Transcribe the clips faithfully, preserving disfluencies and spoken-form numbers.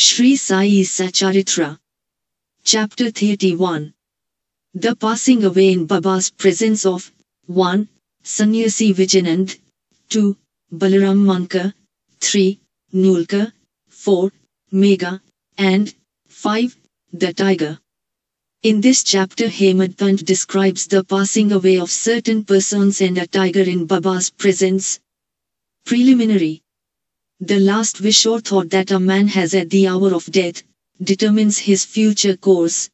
Sri Sai Satcharitra. Chapter thirty-one. The passing away in Baba's presence of one. Sannyasi Vijayanand, two. Balaram Manka, three. Nulka, four. Megha, and five. The tiger. In this chapter Hemad Pant describes the passing away of certain persons and a tiger in Baba's presence. Preliminary. The last wish or thought that a man has at the hour of death determines his future course.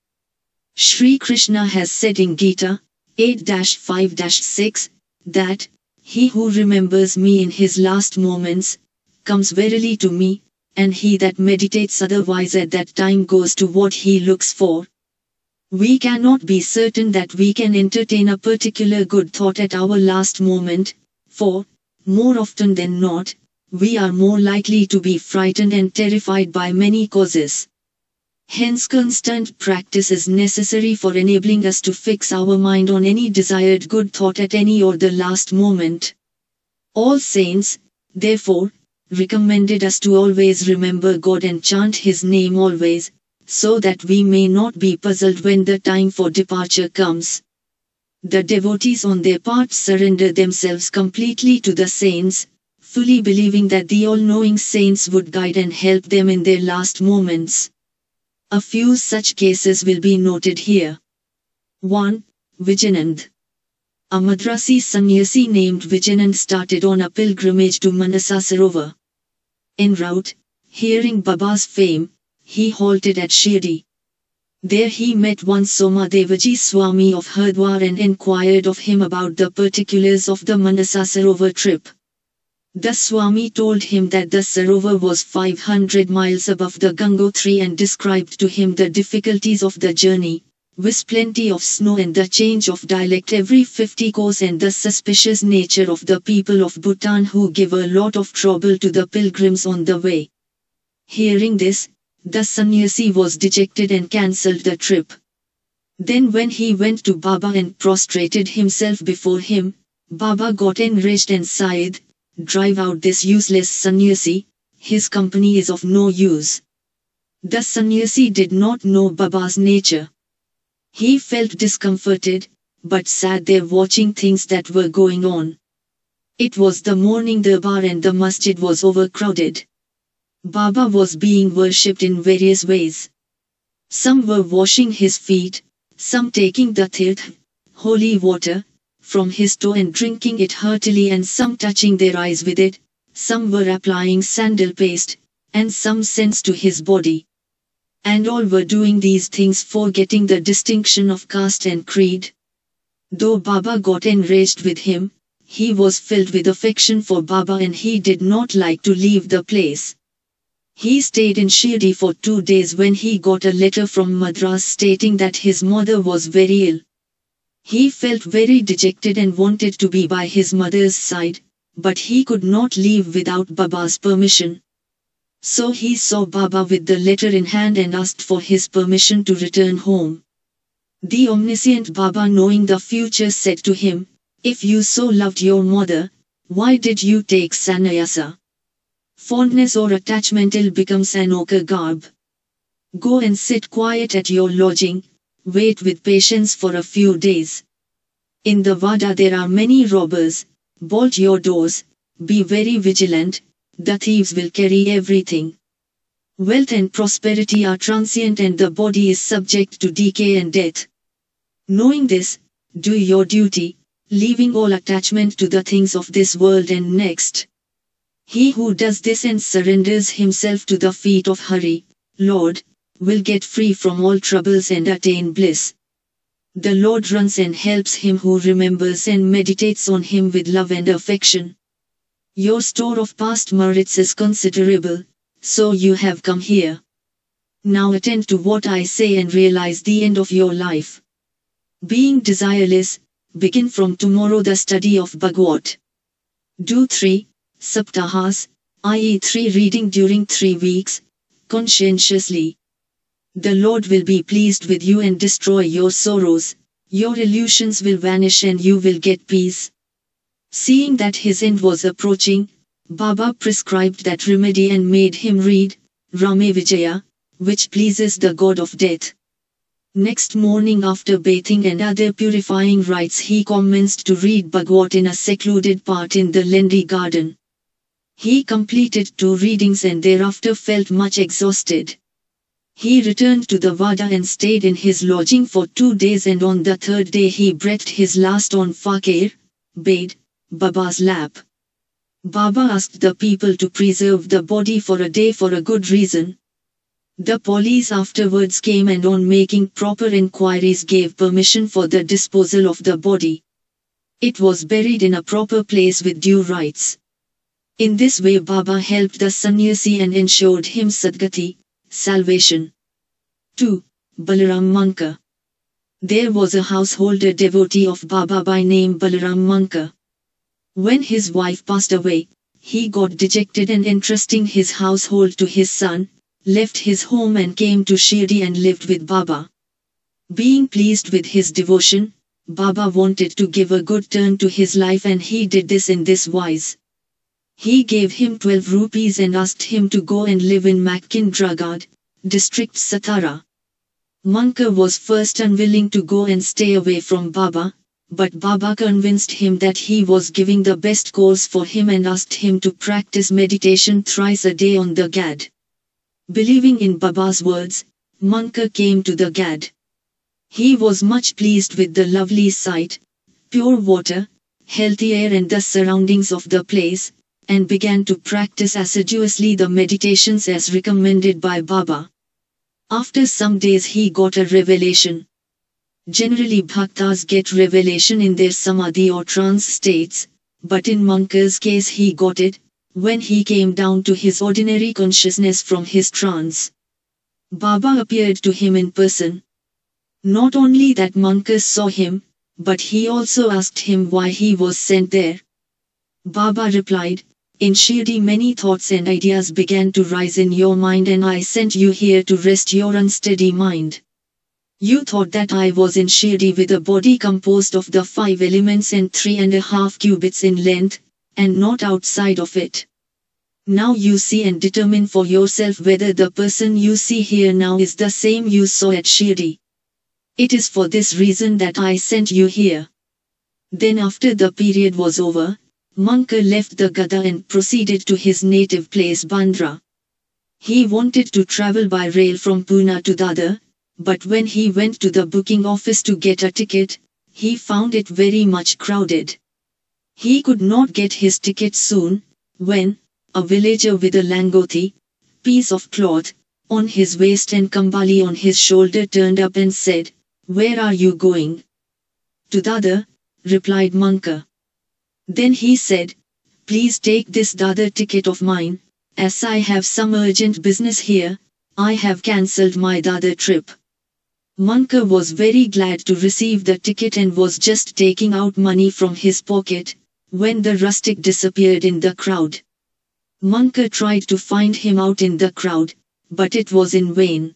Sri Krishna has said in Gita eight five six that, "He who remembers me in his last moments, comes verily to me, and he that meditates otherwise at that time goes to what he looks for." We cannot be certain that we can entertain a particular good thought at our last moment, for, more often than not, we are more likely to be frightened and terrified by many causes. Hence constant practice is necessary for enabling us to fix our mind on any desired good thought at any or the last moment. All saints, therefore, recommended us to always remember God and chant His name always, so that we may not be puzzled when the time for departure comes. The devotees on their part surrender themselves completely to the saints, fully believing that the all-knowing saints would guide and help them in their last moments. A few such cases will be noted here. one. Vijayanand. A Madrasi sannyasi named Vijayanand started on a pilgrimage to Manasa Sarovar. En route, hearing Baba's fame, he halted at Shirdi. There he met one Somadevaji Swami of Hardwar and inquired of him about the particulars of the Manasa Sarovar trip. The Swami told him that the Sarovar was five hundred miles above the Gangotri and described to him the difficulties of the journey, with plenty of snow and the change of dialect every fifty kos and the suspicious nature of the people of Bhutan who give a lot of trouble to the pilgrims on the way. Hearing this, the sannyasi was dejected and cancelled the trip. Then when he went to Baba and prostrated himself before him, Baba got enraged and sighed, "Drive out this useless sannyasi, his company is of no use." The sannyasi did not know Baba's nature. He felt discomforted, but sat there watching things that were going on. It was the morning darbar and the masjid was overcrowded. Baba was being worshipped in various ways. Some were washing his feet, some taking the tirth, holy water, from his toe and drinking it heartily, and some touching their eyes with it, some were applying sandal paste, and some scents to his body. And all were doing these things forgetting the distinction of caste and creed. Though Baba got enraged with him, he was filled with affection for Baba and he did not like to leave the place. He stayed in Shirdi for two days when he got a letter from Madras stating that his mother was very ill. He felt very dejected and wanted to be by his mother's side, but he could not leave without Baba's permission. So he saw Baba with the letter in hand and asked for his permission to return home. The omniscient Baba, knowing the future, said to him, "If you so loved your mother, why did you take sannyasa? Fondness or attachment ill becomes an ochre garb. Go and sit quiet at your lodging, wait with patience for a few days. In the Vada there are many robbers, bolt your doors, be very vigilant, the thieves will carry everything. Wealth and prosperity are transient and the body is subject to decay and death. Knowing this, do your duty, leaving all attachment to the things of this world and next. He who does this and surrenders himself to the feet of Hari, Lord, will get free from all troubles and attain bliss. The Lord runs and helps him who remembers and meditates on him with love and affection. Your store of past merits is considerable, so you have come here. Now attend to what I say and realize the end of your life. Being desireless, begin from tomorrow the study of Bhagavad. Do three saptahas, that is three reading during three weeks, conscientiously. The Lord will be pleased with you and destroy your sorrows, your illusions will vanish and you will get peace." Seeing that his end was approaching, Baba prescribed that remedy and made him read Rame Vijaya, which pleases the god of death. Next morning after bathing and other purifying rites he commenced to read Bhagavad in a secluded part in the Lendi garden. He completed two readings and thereafter felt much exhausted. He returned to the Vada and stayed in his lodging for two days, and on the third day he breathed his last on Fakir, Bed, Baba's lap. Baba asked the people to preserve the body for a day for a good reason. The police afterwards came and on making proper inquiries gave permission for the disposal of the body. It was buried in a proper place with due rites. In this way Baba helped the sannyasi and ensured him Sadgati, salvation. two. Balaram Manka. There was a householder devotee of Baba by name Balaram Manka. When his wife passed away, he got dejected and entrusting his household to his son, left his home and came to Shirdi and lived with Baba. Being pleased with his devotion, Baba wanted to give a good turn to his life, and he did this in this wise. He gave him twelve rupees and asked him to go and live in Makindragad, district Satara. Manka was first unwilling to go and stay away from Baba, but Baba convinced him that he was giving the best course for him and asked him to practice meditation thrice a day on the Gad. Believing in Baba's words, Manka came to the Gad. He was much pleased with the lovely sight, pure water, healthy air and the surroundings of the place, and began to practice assiduously the meditations as recommended by Baba. After some days he got a revelation. Generally bhaktas get revelation in their samadhi or trance states, but in Manka's case he got it when he came down to his ordinary consciousness from his trance. Baba appeared to him in person. Not only that Manka saw him, but he also asked him why he was sent there. Baba replied, "In Shirdi many thoughts and ideas began to rise in your mind, and I sent you here to rest your unsteady mind. You thought that I was in Shirdi with a body composed of the five elements and three and a half cubits in length, and not outside of it. Now you see and determine for yourself whether the person you see here now is the same you saw at Shirdi. It is for this reason that I sent you here." Then after the period was over, Manka left the Gada and proceeded to his native place Bandra. He wanted to travel by rail from Pune to Dadar, but when he went to the booking office to get a ticket, he found it very much crowded. He could not get his ticket soon, when a villager with a langoti, piece of cloth, on his waist and kambali on his shoulder turned up and said, "Where are you going?" "To Dadar," replied Manka. Then he said, "Please take this Dadar ticket of mine, as I have some urgent business here, I have cancelled my Dadar trip." Manka was very glad to receive the ticket and was just taking out money from his pocket, when the rustic disappeared in the crowd. Manka tried to find him out in the crowd, but it was in vain.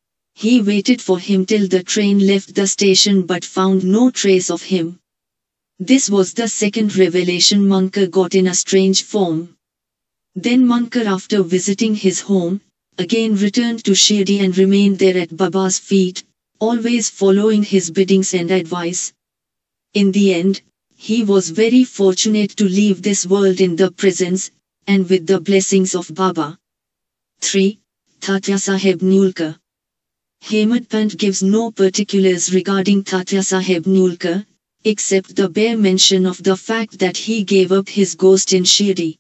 He waited for him till the train left the station but found no trace of him. This was the second revelation Manka got in a strange form. Then Manka, after visiting his home, again returned to Shirdi and remained there at Baba's feet, always following his biddings and advice. In the end, he was very fortunate to leave this world in the presence, and with the blessings of Baba. three. Tatya Saheb Nulkar. Hemad Pant gives no particulars regarding Tatya Saheb Nulkar, except the bare mention of the fact that he gave up his ghost in Shirdi.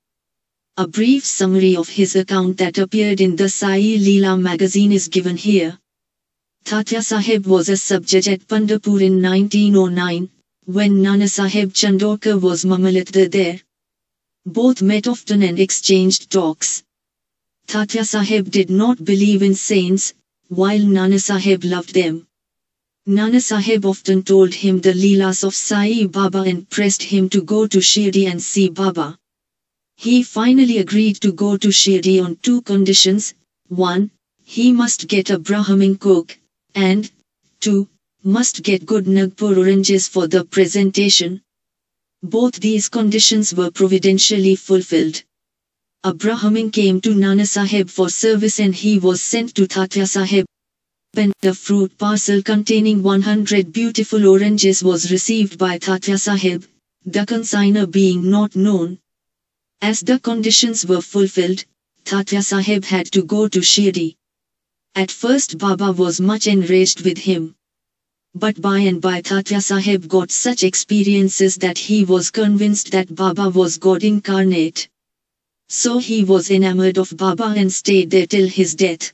A brief summary of his account that appeared in the Sai Leela magazine is given here. Tatya Saheb was a sub-judge at Pandharpur in nineteen oh nine, when Nana Saheb Chandorkar was Mamalatdar there. Both met often and exchanged talks. Tatya Saheb did not believe in saints, while Nana Saheb loved them. Nana Saheb often told him the Leelas of Sai Baba and pressed him to go to Shirdi and see Baba. He finally agreed to go to Shirdi on two conditions: one, he must get a Brahmin cook, and two, must get good Nagpur oranges for the presentation. Both these conditions were providentially fulfilled. A Brahmin came to Nana Sahib for service and he was sent to Tatya Sahib. And the fruit parcel containing one hundred beautiful oranges was received by Tatya Sahib, the consignor being not known. As the conditions were fulfilled, Tatya Sahib had to go to Shirdi. At first Baba was much enraged with him. But by and by Tatya Sahib got such experiences that he was convinced that Baba was God incarnate. So he was enamored of Baba and stayed there till his death.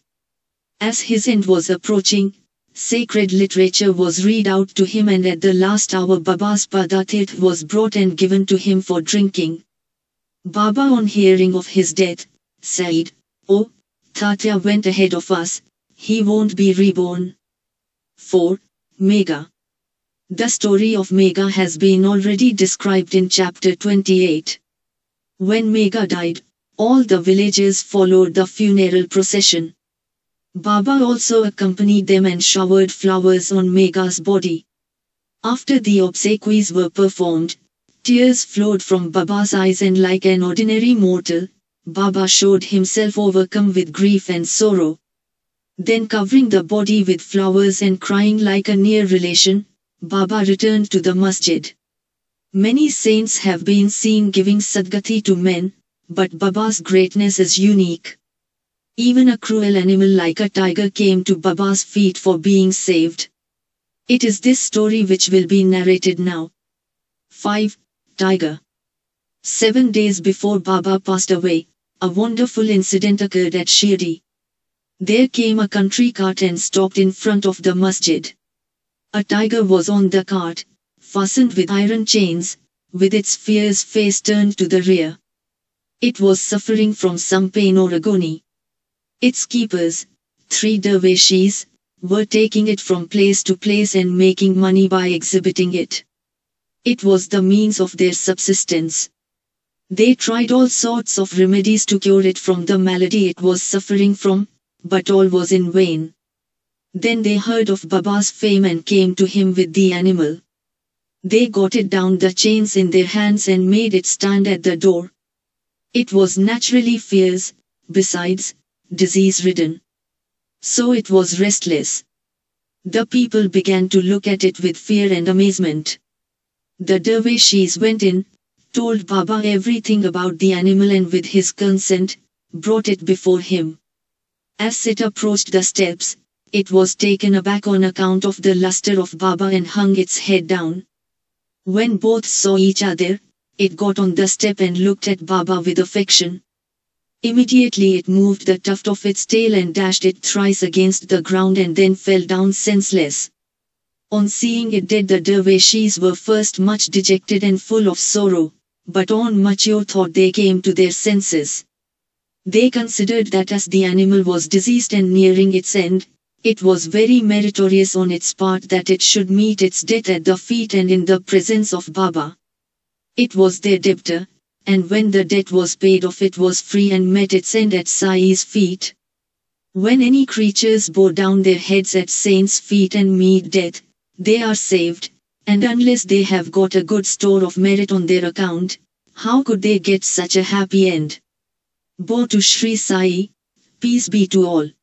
As his end was approaching, sacred literature was read out to him and at the last hour Baba's Padatirth was brought and given to him for drinking. Baba on hearing of his death, said, "Oh, Tatya went ahead of us, he won't be reborn." four. Megha. The story of Megha has been already described in chapter twenty-eight. When Megha died, all the villagers followed the funeral procession. Baba also accompanied them and showered flowers on Megha's body. After the obsequies were performed, tears flowed from Baba's eyes and like an ordinary mortal, Baba showed himself overcome with grief and sorrow. Then covering the body with flowers and crying like a near relation, Baba returned to the masjid. Many saints have been seen giving sadgati to men, but Baba's greatness is unique. Even a cruel animal like a tiger came to Baba's feet for being saved. It is this story which will be narrated now. five. Tiger. Seven days before Baba passed away, a wonderful incident occurred at Shirdi. There came a country cart and stopped in front of the masjid. A tiger was on the cart, fastened with iron chains, with its fierce face turned to the rear. It was suffering from some pain or agony. Its keepers, three dervishes, were taking it from place to place and making money by exhibiting it. It was the means of their subsistence. They tried all sorts of remedies to cure it from the malady it was suffering from, but all was in vain. Then they heard of Baba's fame and came to him with the animal. They got it down the chains in their hands and made it stand at the door. It was naturally fierce, besides, disease-ridden. So it was restless. The people began to look at it with fear and amazement. The dervishes went in, told Baba everything about the animal and with his consent, brought it before him. As it approached the steps, it was taken aback on account of the luster of Baba and hung its head down. When both saw each other, it got on the step and looked at Baba with affection. Immediately it moved the tuft of its tail and dashed it thrice against the ground and then fell down senseless. On seeing it dead the dervishes were first much dejected and full of sorrow, but on mature thought they came to their senses. They considered that as the animal was diseased and nearing its end, it was very meritorious on its part that it should meet its death at the feet and in the presence of Baba. It was their debtor, and when the debt was paid off it was free and met its end at Sai's feet. When any creatures bow down their heads at saints' feet and meet death, they are saved, and unless they have got a good store of merit on their account, how could they get such a happy end? Bow to Sri Sai, peace be to all.